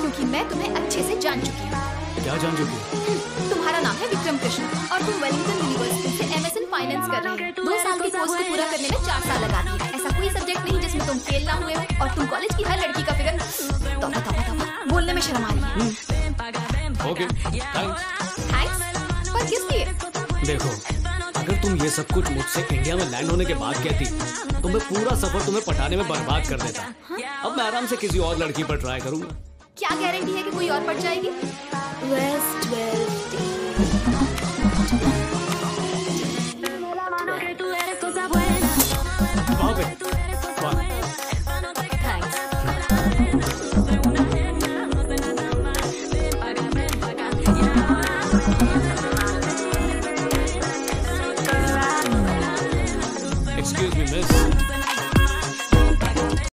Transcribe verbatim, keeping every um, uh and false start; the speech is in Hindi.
क्योंकि मैं तुम्हें अच्छे से जान चुकी हूँ। क्या जान चुकी है? तुम्हारा नाम है विक्रम कृष्ण और तुम वेलिंगटन यूनिवर्सिटी से एमएस इन फाइनेंस कर रहे हो। दो साल के कोर्स को पूरा करने में चार साल लगा दिए। ऐसा कोई सब्जेक्ट नहीं जिसमें तुम फेल ना हुए हो और तुम कॉलेज की हर लड़की का फिगर तौबा तौबा तौबा बोलने में शर्म आ रही है। Okay, thanks. थैंक्स? पर किस लिए? देखो, अगर तुम ये सब कुछ मुझसे इंडिया में लैंड होने के बाद कहती तो मैं पूरा सफर तुम्हें पटाने में बर्बाद कर देता। अब मैं आराम से किसी और लड़की पर ट्राई करूंगा। क्या गारंटी है कि कोई और पट जाएगी? Waste twelve